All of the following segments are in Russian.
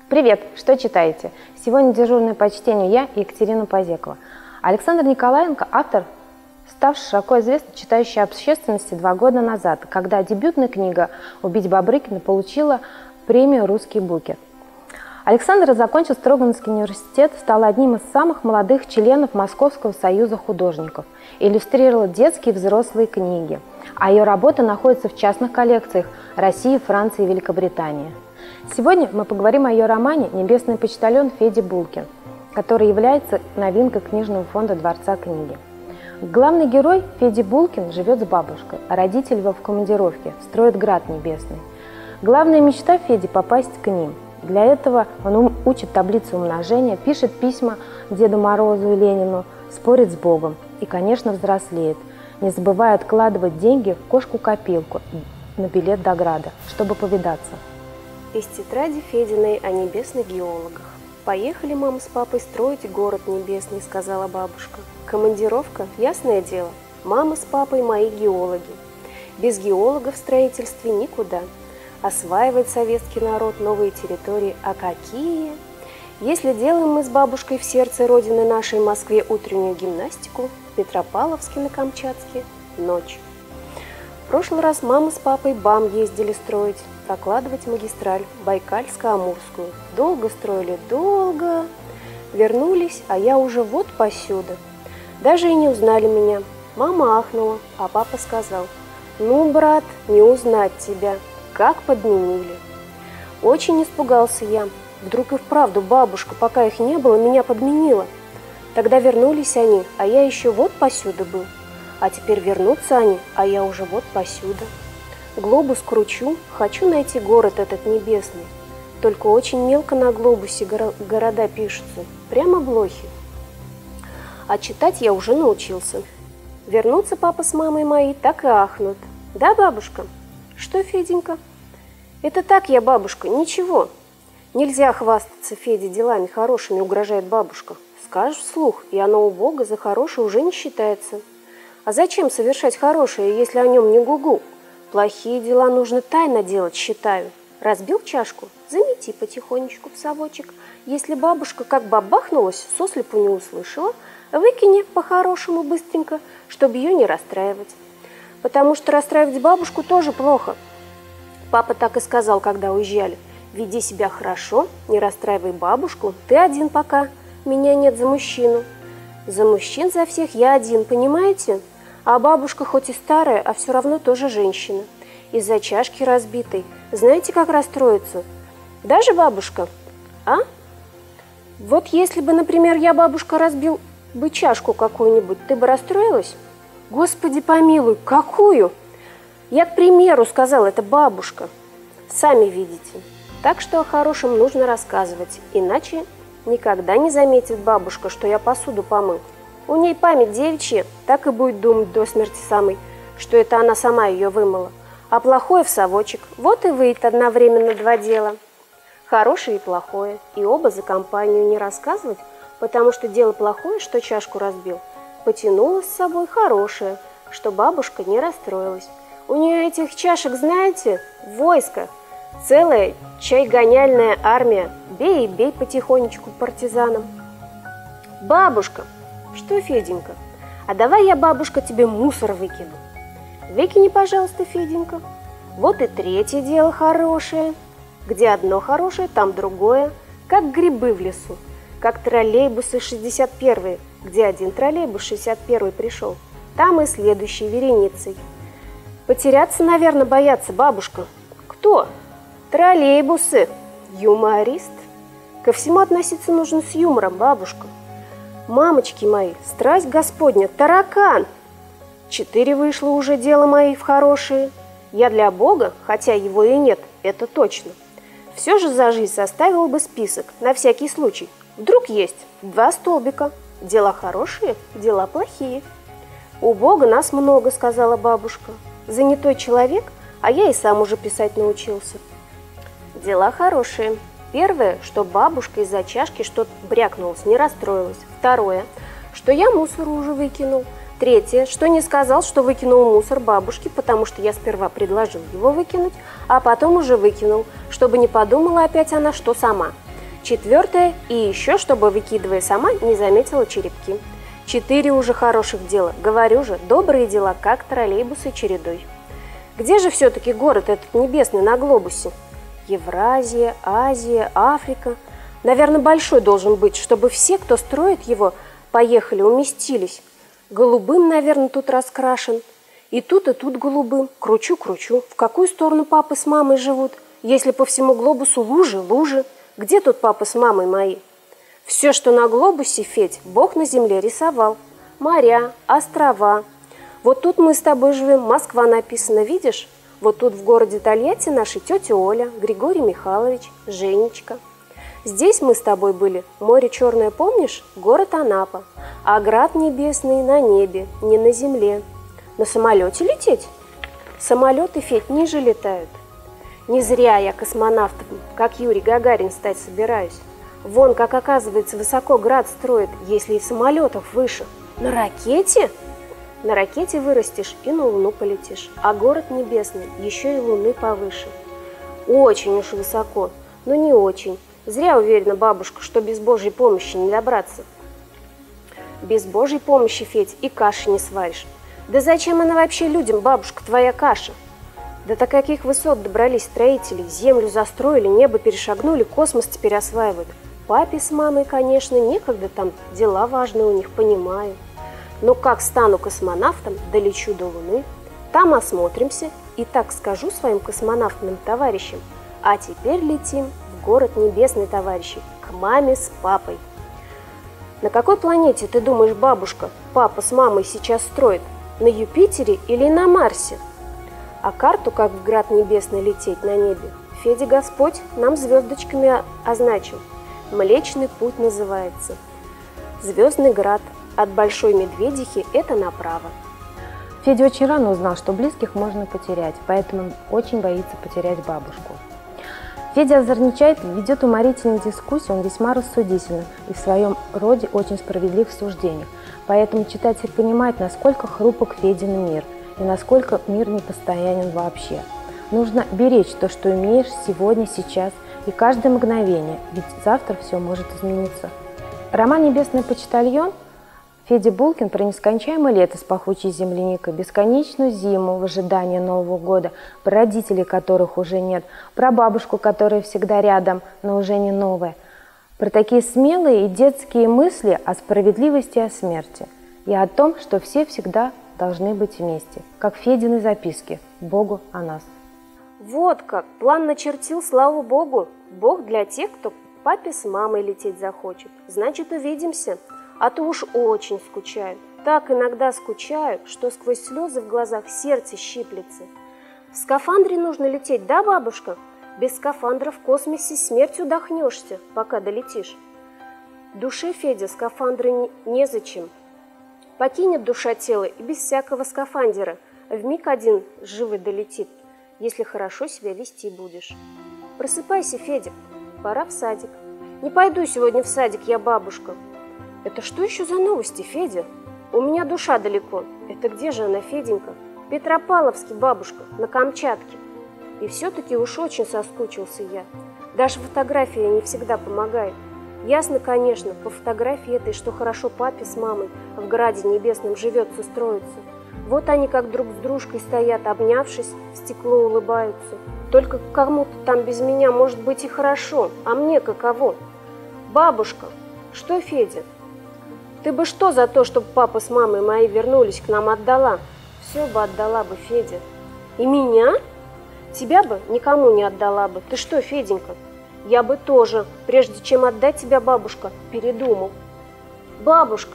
Привет! Что читаете? Сегодня дежурная по чтению я, Екатерина Позекова. Александр Николаенко – автор, ставший широко известной читающей общественности 2 года назад, когда дебютная книга «Убить Бабрыкина» получила премию «Русский букет». Александр закончил Строгановский университет, стал одним из самых молодых членов Московского союза художников, иллюстрировал детские и взрослые книги, а ее работы находятся в частных коллекциях России, Франции и Великобритании. Сегодня мы поговорим о ее романе «Небесный почтальон» Феди Булкин, который является новинкой книжного фонда Дворца книги. Главный герой Феди Булкин живет с бабушкой, а родители его в командировке, строят град небесный. Главная мечта Феди – попасть к ним. Для этого он учит таблицу умножения, пишет письма Деду Морозу и Ленину, спорит с Богом и, конечно, взрослеет, не забывая откладывать деньги в кошку-копилку на билет до града, чтобы повидаться. Из тетради Фединой о небесных геологах. «Поехали, мама с папой, строить город небесный», — сказала бабушка. «Командировка, ясное дело. Мама с папой мои геологи. Без геологов в строительстве никуда. Осваивает советский народ новые территории. А какие? Если делаем мы с бабушкой в сердце родины нашей Москве утреннюю гимнастику, в Петропавловске на Камчатке ночь. В прошлый раз мама с папой БАМ ездили строить, прокладывать магистраль Байкальско-Амурскую. Долго строили, долго. Вернулись, а я уже вот посюда. Даже и не узнали меня. Мама ахнула, а папа сказал: «Ну, брат, не узнать тебя, как подменили». Очень испугался я. Вдруг и вправду бабушка, пока их не было, меня подменила. Тогда вернулись они, а я еще вот посюда был. А теперь вернутся они, а я уже вот посюда. Глобус кручу, хочу найти город этот небесный. Только очень мелко на глобусе города пишутся, прямо блохи. А читать я уже научился. Вернутся папа с мамой мои, так и ахнут. Да, бабушка? Что, Феденька? Это так я, бабушка, ничего. Нельзя хвастаться Феде делами хорошими, угрожает бабушка. Скажешь вслух, и оно у Бога за хорошее уже не считается. А зачем совершать хорошее, если о нем не гугу? Плохие дела нужно тайно делать, считаю. Разбил чашку, замети потихонечку в совочек. Если бабушка как бабахнулась, сослепу не услышала, выкини по-хорошему быстренько, чтобы ее не расстраивать. Потому что расстраивать бабушку тоже плохо. Папа так и сказал, когда уезжали. Веди себя хорошо, не расстраивай бабушку, ты один пока, меня нет за мужчину. За мужчин за всех я один, понимаете? А бабушка хоть и старая, а все равно тоже женщина. Из-за чашки разбитой. Знаете, как расстроиться? Даже бабушка? А? Вот если бы, например, я, бабушка, разбил бы чашку какую-нибудь, ты бы расстроилась? Господи помилуй, какую? Я, к примеру, сказала, это бабушка. Сами видите. Так что о хорошем нужно рассказывать, иначе никогда не заметит бабушка, что я посуду помыл. У ней память девичья, так и будет думать до смерти самой, что это она сама ее вымыла. А плохое в совочек. Вот и выйдет одновременно 2 дела. Хорошее и плохое. И оба за компанию не рассказывать, потому что дело плохое, что чашку разбил, потянуло с собой хорошее, что бабушка не расстроилась. У нее этих чашек, знаете, войско. Целая чайгоняльная армия. Бей и бей потихонечку партизанам. Бабушка! Что, Феденька? А давай я, бабушка, тебе мусор выкину. Выкини, пожалуйста, Феденька. Вот и 3-е дело хорошее. Где одно хорошее, там другое. Как грибы в лесу. Как троллейбусы 61-е. Где один троллейбус 61-й пришел, там и следующий вереницей. Потеряться, наверное, боятся, бабушка. Кто? Троллейбусы. Юморист. Ко всему относиться нужно с юмором, бабушка. Мамочки мои, страсть Господня, таракан. 4 вышло уже дело мои в хорошие. Я для Бога, хотя его и нет, это точно. Все же за жизнь составила бы список, на всякий случай. Вдруг есть 2 столбика. Дела хорошие, дела плохие. У Бога нас много, сказала бабушка. Занятой человек, а я и сам уже писать научился. Дела хорошие. Первое, что бабушка из-за чашки что-то брякнулась, не расстроилась. Второе, что я мусор уже выкинул. Третье, что не сказал, что выкинул мусор бабушке, потому что я сперва предложил его выкинуть, а потом уже выкинул, чтобы не подумала опять она, что сама. 4 и еще, чтобы, выкидывая сама, не заметила черепки. 4 уже хороших дела. Говорю же, добрые дела, как троллейбусы чередой. Где же все-таки город этот небесный на глобусе? Евразия, Азия, Африка. Наверное, большой должен быть, чтобы все, кто строит его, поехали, уместились. Голубым, наверное, тут раскрашен. И тут голубым. Кручу. В какую сторону папа с мамой живут? Если по всему глобусу лужи. Где тут папа с мамой мои? Все, что на глобусе, Федь, Бог на земле рисовал. Моря, острова. Вот тут мы с тобой живем, Москва написано, видишь? Вот тут в городе Тольятти наши тетя Оля, Григорий Михайлович, Женечка. Здесь мы с тобой были, море черное, помнишь? Город Анапа. А град небесный на небе, не на земле. На самолете лететь? Самолеты, Федь, ниже летают. Не зря я космонавтом, как Юрий Гагарин, стать собираюсь. Вон, как оказывается, высоко град строят, если и самолетов выше. На ракете? На ракете вырастешь и на Луну полетишь. А город небесный еще и Луны повыше. Очень уж высоко, но не очень. Зря уверена бабушка, что без Божьей помощи не добраться. Без Божьей помощи, Федь, и каши не сваришь. Да зачем она вообще людям, бабушка, твоя каша? До каких высот добрались строители, землю застроили, небо перешагнули, космос теперь осваивают. Папе с мамой, конечно, некогда, там дела важные у них, понимаю. Но как стану космонавтом, долечу до Луны, там осмотримся и так скажу своим космонавтным товарищам. А теперь летим в город небесный, товарищи, к маме с папой. На какой планете, ты думаешь, бабушка, папа с мамой сейчас строит? На Юпитере или на Марсе? А карту, как в град небесный лететь на небе, Федя Господь нам звездочками означил. Млечный путь называется. Звездный град от Большой Медведихи – это направо. Федя очень рано узнал, что близких можно потерять, поэтому очень боится потерять бабушку. Федя озорничает, ведет уморительные дискуссии, он весьма рассудительный и в своем роде очень справедлив в суждениях. Поэтому читатель понимает, насколько хрупок Федин мир и насколько мир непостоянен вообще. Нужно беречь то, что имеешь сегодня, сейчас и каждое мгновение, ведь завтра все может измениться. Роман «Небесный почтальон» Федя Булкин про нескончаемое лето с пахучей земляникой, бесконечную зиму в ожидании Нового года, про родителей, которых уже нет, про бабушку, которая всегда рядом, но уже не новая, про такие смелые и детские мысли о справедливости и о смерти, и о том, что все всегда должны быть вместе, как Федины записки «Богу о нас». Вот как, план начертил, слава Богу. Бог для тех, кто папе с мамой лететь захочет. Значит, увидимся. А то уж очень скучаю. Так иногда скучаю, что сквозь слезы в глазах сердце щиплется. В скафандре нужно лететь, да, бабушка? Без скафандра в космосе смертью дохнешься, пока долетишь. Душе, Федя, скафандра незачем. Покинет душа тело и без всякого скафандера. Вмиг один живо долетит, если хорошо себя вести будешь. Просыпайся, Федя, пора в садик. Не пойду сегодня в садик я, бабушка. Это что еще за новости, Федя? У меня душа далеко. Это где же она, Феденька? Петропавловске, бабушка, на Камчатке. И все-таки уж очень соскучился я. Даже фотография не всегда помогает. Ясно, конечно, по фотографии этой, что хорошо папе с мамой в граде небесном живется, строится. Вот они как друг с дружкой стоят, обнявшись, в стекло улыбаются. Только кому-то там без меня может быть и хорошо, а мне каково? Бабушка, что, Федя? Ты бы что за то, чтобы папа с мамой мои вернулись к нам, отдала? Все бы отдала бы, Федя. И меня? Тебя бы никому не отдала бы. Ты что, Феденька? Я бы тоже, прежде чем отдать тебя, бабушка, передумал. Бабушка.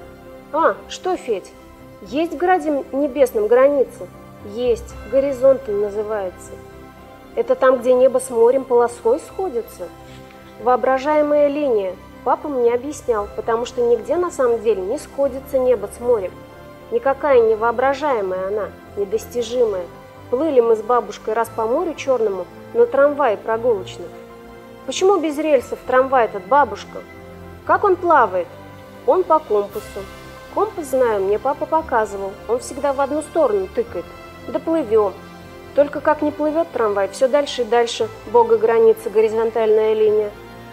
А, что, Федь? Есть в граде небесном граница? Есть, горизонтом называется. Это там, где небо с морем полосой сходятся? Воображаемая линия. Папа мне объяснял, потому что нигде на самом деле не сходится небо с морем. Никакая не воображаемая она, недостижимая. Плыли мы с бабушкой раз по морю черному на трамвае прогулочном. Почему без рельсов трамвай этот, бабушка? Как он плавает? Он по компасу. Компас, знаю, мне папа показывал. Он всегда в одну сторону тыкает. Да плывем. Только как не плывет трамвай, все дальше и дальше. Бога граница, горизонтальная линия.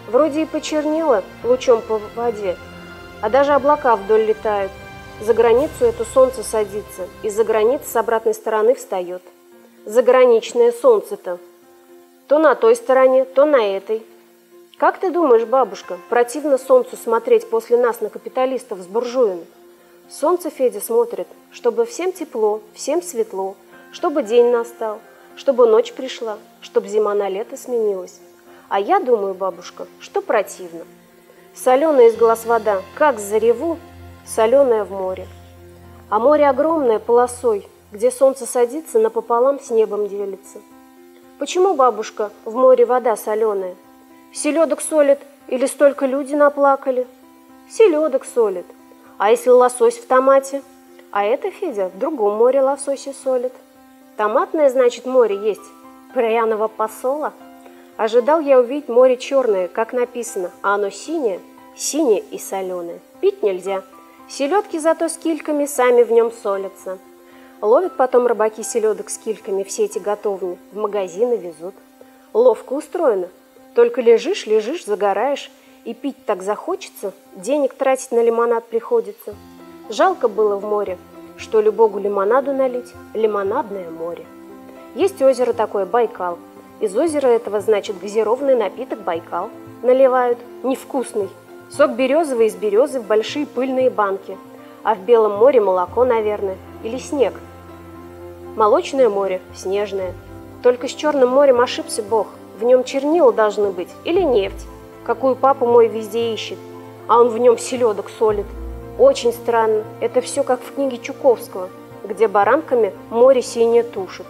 Вроде и почернело лучом по воде, а даже облака вдоль летают. За границу это солнце садится, и за границы с обратной стороны встает. Заграничное солнце-то. То на той стороне, то на этой. Как ты думаешь, бабушка, противно солнцу смотреть после нас на капиталистов с буржуями? Солнце, Федя, смотрит, чтобы всем тепло, всем светло, чтобы день настал, чтобы ночь пришла, чтобы зима на лето сменилась. А я думаю, бабушка, что противно. Соленая из глаз вода, как зареву, соленая в море. А море огромное полосой, где солнце садится, напополам с небом делится. Почему, бабушка, в море вода соленая? Селедок солит или столько люди наплакали? Селедок солит. А если лосось в томате? А это, Федя, в другом море лососи солит. Томатное, значит, море есть. Пряного посола. Ожидал я увидеть море черное, как написано, а оно синее, синее и соленое. Пить нельзя. Селедки зато с кильками сами в нем солятся. Ловят потом рыбаки селедок с кильками в сети готовыми, в магазины везут. Ловко устроено. Только лежишь, загораешь, и пить так захочется, денег тратить на лимонад приходится. Жалко было в море, что ли Богу лимонаду налить, лимонадное море. Есть озеро такое, Байкал. Из озера этого, значит, газированный напиток Байкал. Наливают, невкусный. Сок березовый из березы в большие пыльные банки. А в Белом море молоко, наверное, или снег. Молочное море, снежное. Только с Черным морем ошибся Бог. В нем чернила должны быть или нефть, какую папа мой везде ищет, а он в нем селедок солит. Очень странно. Это все как в книге Чуковского, где баранками море синее тушит.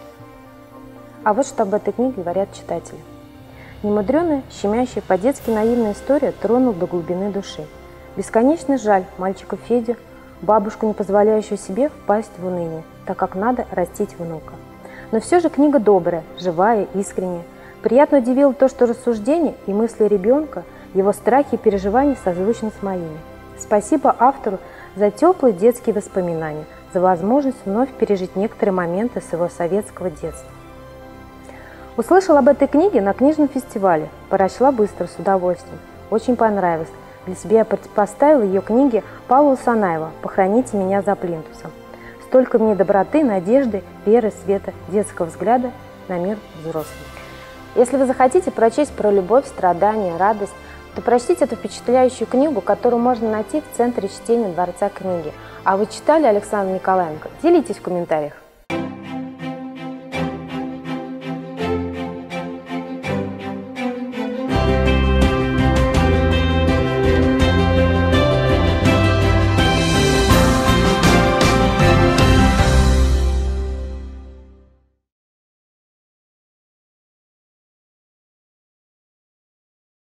А вот что об этой книге говорят читатели. Немудреная, щемящая, по-детски наивная история тронула до глубины души. Бесконечно жаль мальчика Федю, бабушку, не позволяющую себе впасть в уныние, так как надо растить внука. Но все же книга добрая, живая, искренняя. Приятно удивило то, что рассуждения и мысли ребенка, его страхи и переживания созвучны с моими. Спасибо автору за теплые детские воспоминания, за возможность вновь пережить некоторые моменты своего советского детства. Услышала об этой книге на книжном фестивале, прочла быстро, с удовольствием. Очень понравилось. Для себя я поставила ее книге Павла Санаева «Похороните меня за плинтусом». Столько в ней доброты, надежды, веры, света, детского взгляда на мир взрослых. Если вы захотите прочесть про любовь, страдания, радость, то прочтите эту впечатляющую книгу, которую можно найти в Центре чтения Дворца книги. А вы читали Александру Николаенко? Делитесь в комментариях.